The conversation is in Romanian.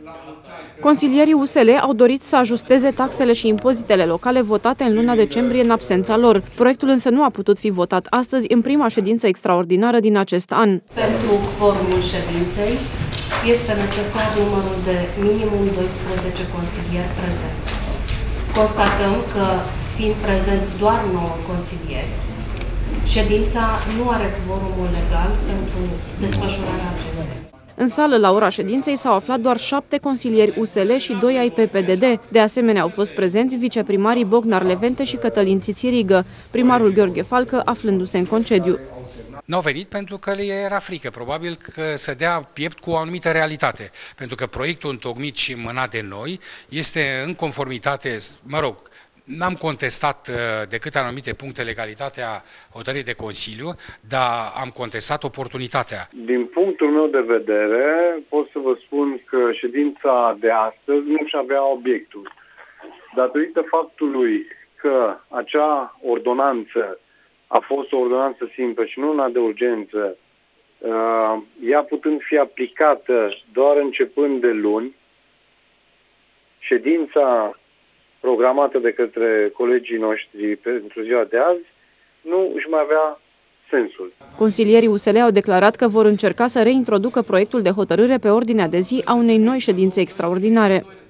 Consilierii USL au dorit să ajusteze taxele și impozitele locale votate în luna decembrie în absența lor. Proiectul însă nu a putut fi votat astăzi în prima ședință extraordinară din acest an. Pentru quorumul ședinței este necesar numărul de minimum 12 consilieri prezenți. Constatăm că, fiind prezenți doar 9 consilieri, ședința nu are quorumul legal pentru desfășurarea acestei. În sală, la ora ședinței, s-au aflat doar 7 consilieri USL și 2 ai PPDD. De asemenea, au fost prezenți viceprimarii Bognar Levente și Cătălin Țițirigă, primarul Gheorghe Falcă aflându-se în concediu. N-au venit pentru că le era frică, probabil că să dea piept cu o anumită realitate, pentru că proiectul întocmit și mânat de noi este în conformitate, n-am contestat decât anumite puncte legalitatea hotărârii de Consiliu, dar am contestat oportunitatea. Din punctul meu de vedere, pot să vă spun că ședința de astăzi nu și avea obiectul. Datorită faptului că acea ordonanță a fost o ordonanță simplă și nu una de urgență, ea putând fi aplicată doar începând de luni, ședința programată de către colegii noștri pentru ziua de azi, nu își mai avea sensul. Consilierii USL au declarat că vor încerca să reintroducă proiectul de hotărâre pe ordinea de zi a unei noi ședințe extraordinare.